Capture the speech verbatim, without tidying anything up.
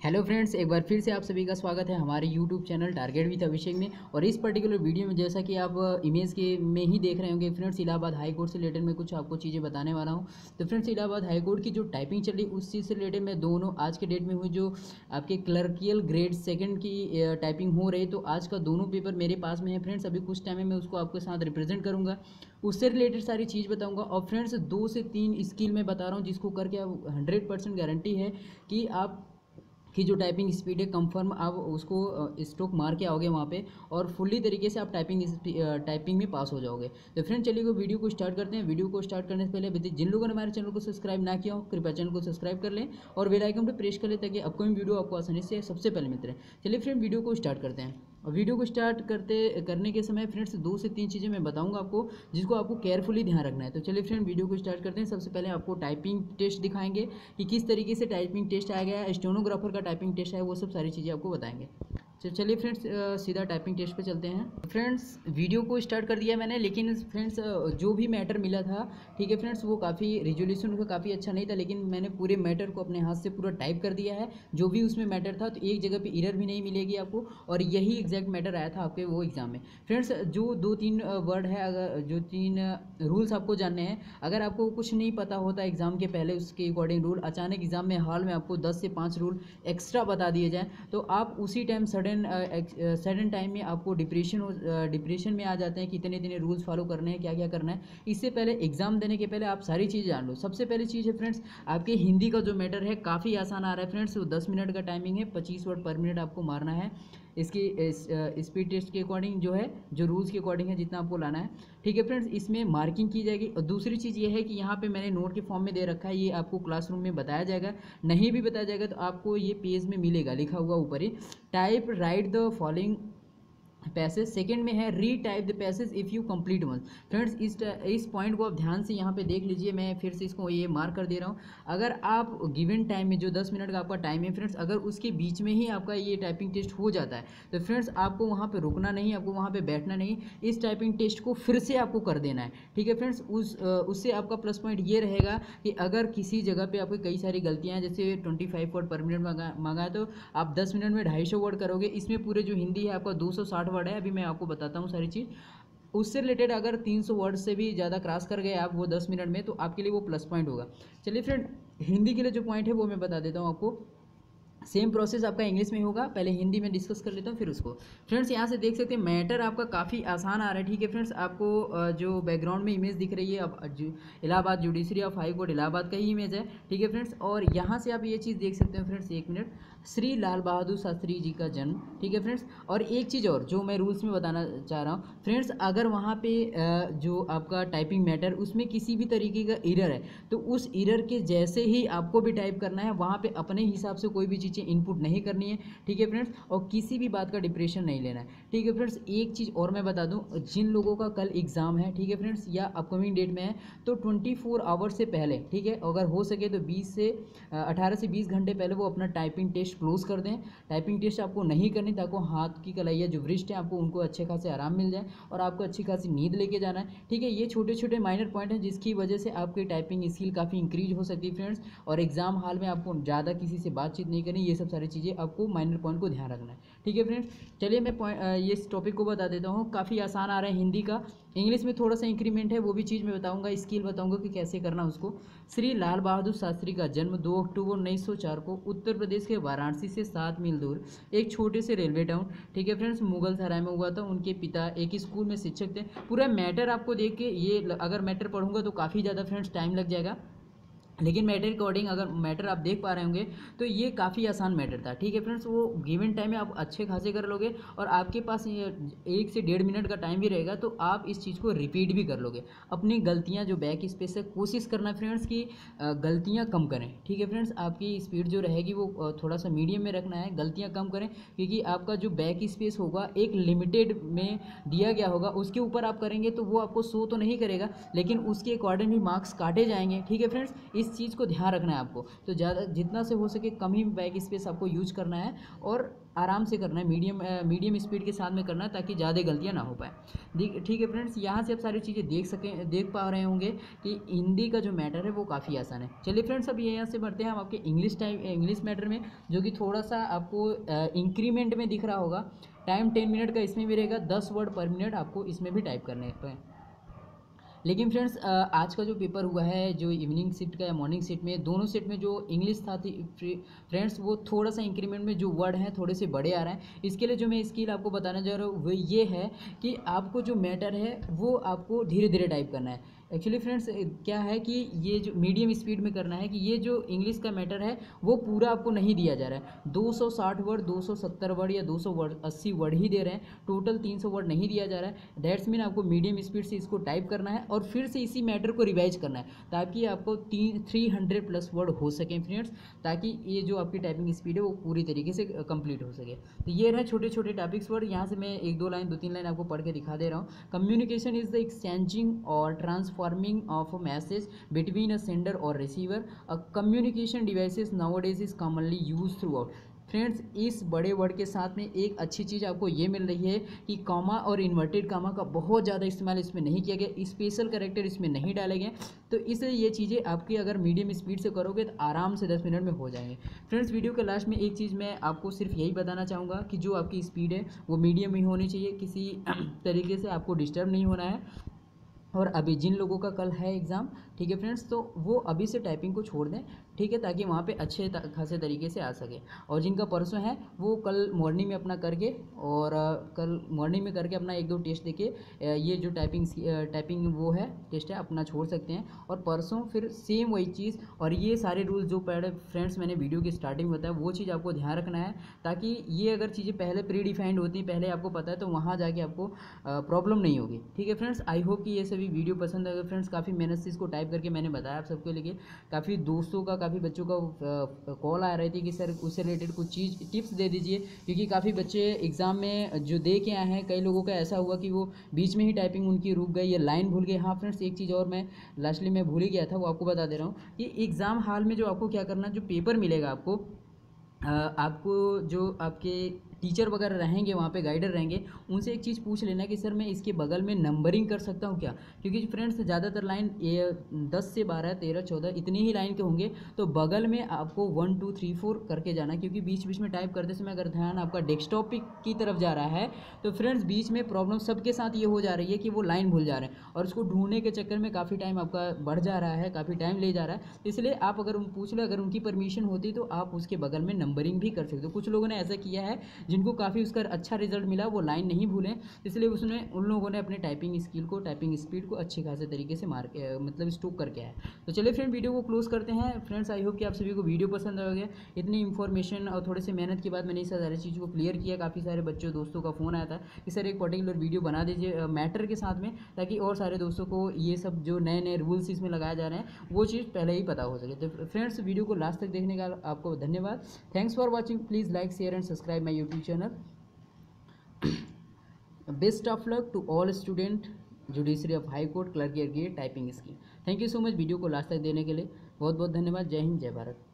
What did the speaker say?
Hello friends, एक बार फिर से आप सभी का स्वागत है हमारे YouTube channel target with Abhishek में। और इस पर्टिकुलर वीडियो में जैसा कि आप इमेज के में ही देख रहे होंगे फ्रेंड्स, इलाहाबाद हाई कोर्ट से रिलेटेड मैं कुछ आपको चीज़ें बताने वाला हूं। तो फ्रेंड्स, इलाहाबाद हाई कोर्ट की जो टाइपिंग चल रही उस चीज़ से रिलेटेड मैं दोनों आज के डेट में हुई जो आपके क्लर्कियल ग्रेड सेकेंड की टाइपिंग हो रही, तो आज का दोनों पेपर मेरे पास में है फ्रेंड्स। अभी कुछ टाइम में मैं उसको आपके साथ रिप्रेजेंट करूँगा, उससे रिलेटेड सारी चीज़ बताऊँगा। और फ्रेंड्स, दो से तीन स्किल मैं बता रहा हूँ जिसको करके आप हंड्रेड परसेंट गारंटी है कि आप की जो टाइपिंग स्पीड है कंफर्म आप उसको स्ट्रोक मार के आओगे वहाँ पे, और फुल्ली तरीके से आप टाइपिंग टाइपिंग में पास हो जाओगे। तो फ्रेंड चलिए वो वीडियो को स्टार्ट करते हैं। वीडियो को स्टार्ट करने से पहले अभी जिन लोगों ने हमारे चैनल को सब्सक्राइब ना किया हो कृपया चैनल को सब्सक्राइब कर लें और बेल आइकन पर प्रेस कर लें ताकि अपकमिंग वीडियो आपको आसानी से सबसे पहले मिलते रहे। चलिए फ्रेंड वीडियो को स्टार्ट करते हैं। और वीडियो को स्टार्ट करते करने के समय फ्रेंड्स दो से तीन चीज़ें मैं बताऊंगा आपको जिसको आपको केयरफुली ध्यान रखना है। तो चलिए फ्रेंड वीडियो को स्टार्ट करते हैं। सबसे पहले आपको टाइपिंग टेस्ट दिखाएंगे कि किस तरीके से टाइपिंग टेस्ट आया गया है, स्टेनोग्राफर का टाइपिंग टेस्ट है, वो सब सारी चीज़ें आपको बताएंगे। तो चलिए फ्रेंड्स सीधा टाइपिंग टेस्ट पे चलते हैं। फ्रेंड्स वीडियो को स्टार्ट कर दिया मैंने, लेकिन फ्रेंड्स जो भी मैटर मिला था, ठीक है फ्रेंड्स, वो काफ़ी रिजोल्यूशन उसका काफ़ी अच्छा नहीं था, लेकिन मैंने पूरे मैटर को अपने हाथ से पूरा टाइप कर दिया है जो भी उसमें मैटर था। तो एक जगह पे एरर भी नहीं मिलेगी आपको, और यही एग्जैक्ट मैटर आया था आपके वो एग्जाम में। फ्रेंड्स जो दो तीन वर्ड है, अगर जो तीन रूल्स आपको जानने हैं, अगर आपको कुछ नहीं पता होता एग्जाम के पहले उसके अकॉर्डिंग रूल, अचानक एग्जाम में हाल में आपको दस से पाँच रूल एक्स्ट्रा बता दिए जाएँ तो आप उसी टाइम सडन सडन टाइम में आपको डिप्रेशन डिप्रेशन में आ जाते हैं कि इतने इतने रूल्स फॉलो करने हैं, क्या क्या करना है। इससे पहले एग्जाम देने के पहले आप सारी चीज़ जान लो। सबसे पहली चीज़ है फ्रेंड्स, आपके हिंदी का जो मैटर है काफ़ी आसान आ रहा है फ्रेंड्स। वो दस मिनट का टाइमिंग है, पच्चीस वर्ड पर मिनट आपको मारना है। इसकी स्पीड टेस्ट के अकॉर्डिंग जो है, जो रूल्स के अकॉर्डिंग है, जितना आपको लाना है, ठीक है फ्रेंड्स। इसमें मार्किंग की जाएगी। और दूसरी चीज़ ये है कि यहाँ पे मैंने नोट के फॉर्म में दे रखा है, ये आपको क्लासरूम में बताया जाएगा, नहीं भी बताया जाएगा तो आपको ये पेज में मिलेगा लिखा हुआ ऊपर ही, type write the following passage. Second में है retype the passage if you complete one. Friends इस इस पॉइंट को आप ध्यान से यहाँ पे देख लीजिए, मैं फिर से इसको ये मार्क कर दे रहा हूँ। अगर आप गिवन टाइम में जो दस मिनट का आपका टाइम है फ्रेंड्स, अगर उसके बीच में ही आपका ये टाइपिंग टेस्ट हो जाता है तो फ्रेंड्स आपको वहाँ पे रुकना नहीं, आपको वहाँ पे बैठना नहीं, इस टाइपिंग टेस्ट को फिर से आपको कर देना है, ठीक है फ्रेंड्स। उस उससे आपका प्लस पॉइंट ये रहेगा कि अगर किसी जगह पर आपको कई सारी गलतियाँ हैं, जैसे twenty five word per minute मांगा मांगा है तो आप दस मिनट में ढाई सौ वर्ड करोगे। इसमें पूरे जो हिंदी है आपका दो सौ साठ वर्ड है, अभी मैं आपको बताता हूँ सारी चीज़। उससे रिलेटेड अगर तीन सौ वर्ड से भी ज़्यादा क्रॉस कर गए आप वो दस मिनट में, तो आपके लिए वो प्लस पॉइंट होगा। चलिए फ्रेंड, हिंदी के लिए जो पॉइंट है वो मैं बता देता हूँ आपको। सेम प्रोसेस आपका इंग्लिश में होगा, पहले हिंदी में डिस्कस कर लेता हूँ फिर उसको। फ्रेंड्स यहाँ से देख सकते हैं मैटर आपका काफ़ी आसान आ रहा है, ठीक है फ्रेंड्स। आपको जो बैकग्राउंड में इमेज दिख रही है अब Allahabad judiciary of high court Allahabad का ही इमेज है, ठीक है फ्रेंड्स। और यहाँ से आप ये चीज़ देख सकते हैं फ्रेंड्स, एक मिनट, श्री लाल बहादुर शास्त्री जी का जन्म, ठीक है फ्रेंड्स। और एक चीज़ और जो मैं रूल्स में बताना चाह रहा हूँ फ्रेंड्स, अगर वहाँ पे जो आपका टाइपिंग मैटर उसमें किसी भी तरीके का एरर है तो उस एरर के जैसे ही आपको भी टाइप करना है, वहाँ पे अपने हिसाब से कोई भी चीज़ें इनपुट नहीं करनी है, ठीक है फ्रेंड्स। और किसी भी बात का डिप्रेशन नहीं लेना है, ठीक है फ्रेंड्स। एक चीज़ और मैं बता दूं, जिन लोगों का कल एग्जाम है, ठीक है फ्रेंड्स, या अपकमिंग डेट में है, तो चौबीस आवर से पहले, ठीक है, अगर हो सके तो बीस से अठारह से बीस घंटे पहले वो अपना टाइपिंग टेस्ट क्लोज कर दें। टाइपिंग टेस्ट आपको नहीं करनी ताकि हाथ की कलाइयाँ जो वृष्ट हैं आपको उनको अच्छे खासे आराम मिल जाए और आपको अच्छी खासी नींद लेके जाना है, ठीक है। ये छोटे छोटे माइनर पॉइंट हैं जिसकी वजह से आपकी टाइपिंग स्किल काफ़ी इंक्रीज हो सकती है फ्रेंड्स। और एग्जाम हाल में आपको ज़्यादा किसी से बातचीत नहीं करनी, ये सब सारी चीज़ें आपको माइनर पॉइंट को ध्यान रखना है, ठीक है फ्रेंड्स। चलिए मैं पॉइंट ये इस टॉपिक को बता देता हूँ। काफ़ी आसान आ रहा है हिंदी का, इंग्लिश में थोड़ा सा इंक्रीमेंट है, वो भी चीज़ मैं बताऊंगा, स्किल बताऊंगा कि कैसे करना उसको। श्री लाल बहादुर शास्त्री का जन्म दो अक्टूबर उन्नीस सौ चार को उत्तर प्रदेश के वाराणसी से सात मील दूर एक छोटे से रेलवे टाउन, ठीक है फ्रेंड्स, मुगल सराय में हुआ था। उनके पिता एक स्कूल में शिक्षक थे। पूरा मैटर आपको देख के ये, अगर मैटर पढ़ूंगा तो काफ़ी ज़्यादा फ्रेंड्स टाइम लग जाएगा, लेकिन मैटर अकॉर्डिंग अगर मैटर आप देख पा रहे होंगे तो ये काफ़ी आसान मैटर था, ठीक है फ्रेंड्स। वो गिवन टाइम में आप अच्छे खासे कर लोगे और आपके पास एक से डेढ़ मिनट का टाइम भी रहेगा तो आप इस चीज़ को रिपीट भी कर लोगे। अपनी गलतियां जो बैक स्पेस है कोशिश करना फ्रेंड्स की गलतियां कम करें, ठीक है फ्रेंड्स। आपकी स्पीड जो रहेगी वो थोड़ा सा मीडियम में रखना है, गलतियाँ कम करें, क्योंकि आपका जो बैक स्पेस होगा एक लिमिटेड में दिया गया होगा, उसके ऊपर आप करेंगे तो वो आपको शो तो नहीं करेगा लेकिन उसके अकॉर्डिंग ही मार्क्स काटे जाएंगे, ठीक है फ्रेंड्स। इस इस चीज़ को ध्यान रखना है आपको। तो ज़्यादा जितना से हो सके कम ही बैक स्पेस आपको यूज करना है और आराम से करना है, मीडियम मीडियम स्पीड के साथ में करना है ताकि ज़्यादा गलतियाँ ना हो पाए। ठीक है फ्रेंड्स, यहाँ से आप सारी चीज़ें देख सकें देख पा रहे होंगे कि हिंदी का जो मैटर है वो काफ़ी आसान है। चलिए फ्रेंड्स, अब यहाँ से बढ़ते हैं हम आपके इंग्लिश टाइम इंग्लिश मैटर में, जो कि थोड़ा सा आपको इंक्रीमेंट में दिख रहा होगा। टाइम टेन मिनट का इसमें भी रहेगा, दस वर्ड पर मिनट आपको इसमें भी टाइप करने हैं। लेकिन फ्रेंड्स, आज का जो पेपर हुआ है, जो इवनिंग शिफ्ट का या मॉर्निंग शिफ्ट में, दोनों शिफ्ट में जो इंग्लिश था थी फ्रेंड्स, वो थोड़ा सा इंक्रीमेंट में जो वर्ड हैं थोड़े से बड़े आ रहे हैं। इसके लिए जो मैं स्किल आपको बताना चाह रहा हूँ वो ये है कि आपको जो मैटर है वो आपको धीरे धीरे टाइप करना है। एक्चुअली फ्रेंड्स क्या है कि ये जो मीडियम स्पीड में करना है कि ये जो इंग्लिश का मैटर है वो पूरा आपको नहीं दिया जा रहा है। दो सौ साठ वर्ड, दो सौ सत्तर वर्ड या दो सौ वर्ड अस्सी वर्ड ही दे रहे हैं, टोटल तीन सौ वर्ड नहीं दिया जा रहा है। दैट्स मीन आपको मीडियम स्पीड से इसको टाइप करना है और फिर से इसी मैटर को रिवाइज करना है ताकि आपको तीन थ्री हंड्रेड प्लस वर्ड हो सकें फ्रेंड्स, ताकि ये जो आपकी टाइपिंग स्पीड है वो पूरी तरीके से कंप्लीट हो सके। तो ये रहे छोटे छोटे टॉपिक्स वर्ड। यहाँ से मैं एक दो लाइन दो तीन लाइन आपको पढ़ के दिखा दे रहा हूँ। कम्युनिकेशन इज द एक्सचेंजिंग और transforming of a message between a sender or receiver. A communication devices nowadays is commonly used throughout. Friends, इस बड़े वर्ड के साथ में एक अच्छी चीज़ आपको ये मिल रही है कि कॉमा और इन्वर्टेड कॉमा का बहुत ज़्यादा इस्तेमाल इसमें नहीं किया गया, स्पेशल कैरेक्टर इसमें नहीं डाले गए। तो इसलिए ये चीज़ें आपकी अगर मीडियम स्पीड से करोगे तो आराम से दस मिनट में हो जाएंगे। फ्रेंड्स, वीडियो के लास्ट में एक चीज़ मैं आपको सिर्फ यही बताना चाहूँगा कि जो आपकी स्पीड है वो मीडियम ही होनी चाहिए, किसी तरीके से आपको डिस्टर्ब नहीं होना है। और अभी जिन लोगों का कल है एग्ज़ाम, ठीक है फ्रेंड्स, तो वो अभी से टाइपिंग को छोड़ दें, ठीक है, ताकि वहाँ पे अच्छे खासे तरीके से आ सके। और जिनका परसों है वो कल मॉर्निंग में अपना करके और कल मॉर्निंग में करके अपना एक दो टेस्ट देके ये जो टाइपिंग टाइपिंग वो है टेस्ट है अपना छोड़ सकते हैं। और परसों फिर सेम वही चीज़ और ये सारे रूल्स जो पहले फ्रेंड्स मैंने वीडियो की स्टार्टिंग में बताया वो चीज़ आपको ध्यान रखना है, ताकि ये अगर चीज़ें पहले प्री डिफाइंड होती हैं, पहले आपको पता है, तो वहाँ जाके आपको प्रॉब्लम नहीं होगी। ठीक है फ्रेंड्स, आई होप कि ये सभी वीडियो पसंद आएगा फ्रेंड्स। काफ़ी मेहनत से इसको टाइप करके मैंने बताया आप सबके लिए। काफ़ी दोस्तों का, काफ़ी बच्चों का कॉल आ रही थी कि सर उससे रिलेटेड कुछ चीज़ टिप्स दे दीजिए, क्योंकि काफ़ी बच्चे एग्ज़ाम में जो दे के आए हैं, कई लोगों का ऐसा हुआ कि वो बीच में ही टाइपिंग उनकी रुक गई या लाइन भूल गए। हाँ फ्रेंड्स, एक चीज़ और मैं लास्टली मैं भूल ही गया था, वो आपको बता दे रहा हूँ कि एग्ज़ाम हाल में जो आपको क्या करना, जो पेपर मिलेगा आपको आपको जो आपके टीचर वगैरह रहेंगे वहाँ पे, गाइडर रहेंगे, उनसे एक चीज़ पूछ लेना कि सर मैं इसके बगल में नंबरिंग कर सकता हूँ क्या, क्योंकि फ्रेंड्स ज़्यादातर लाइन ये दस से बारह तेरह चौदह इतनी ही लाइन के होंगे, तो बगल में आपको वन टू थ्री फोर करके जाना, क्योंकि बीच बीच में टाइप करते समय अगर ध्यान आपका डेस्कटॉप की तरफ जा रहा है तो फ्रेंड्स बीच में प्रॉब्लम सबके साथ ये हो जा रही है कि वो लाइन भूल जा रहे हैं और उसको ढूंढने के चक्कर में काफ़ी टाइम आपका बढ़ जा रहा है, काफ़ी टाइम ले जा रहा है। इसलिए आप अगर उन पूछ लो, अगर उनकी परमिशन होती तो आप उसके बगल में नंबरिंग भी कर सकते हो। कुछ लोगों ने ऐसा किया है जिनको काफ़ी उसका अच्छा रिजल्ट मिला, वो लाइन नहीं भूलें, इसलिए उसने उन लोगों ने अपने टाइपिंग स्किल को, टाइपिंग स्पीड को अच्छे खासे तरीके से मार मतलब स्टॉक करके आया। तो चलिए फ्रेंड, वीडियो को क्लोज करते हैं। फ्रेंड्स, आई होप कि आप सभी को वीडियो पसंद आ गया। इतनी इन्फॉर्मेशन और थोड़े से मेहनत के बाद मैंने इस सारी चीज़ को क्लियर किया। काफ़ी सारे बच्चों दोस्तों का फ़ोन आया था कि सर एक पर्टिकुलर वीडियो बना दीजिए मैटर के साथ में, ताकि और सारे दोस्तों को ये सब जो नए नए रूल्स इसमें लगाए जा रहे हैं वो चीज़ पहले ही पता हो सके। तो फ्रेंड्स, वीडियो को लास्ट तक देखने का आपको धन्यवाद। Thanks for watching. Please like, share and subscribe my YouTube channel. Best of luck to all student judiciary of high court, clerk grade, typing skill. Thank you so much video को last तक देने के लिए। बहुत बहुत धन्यवाद। जय हिंद, जय भारत।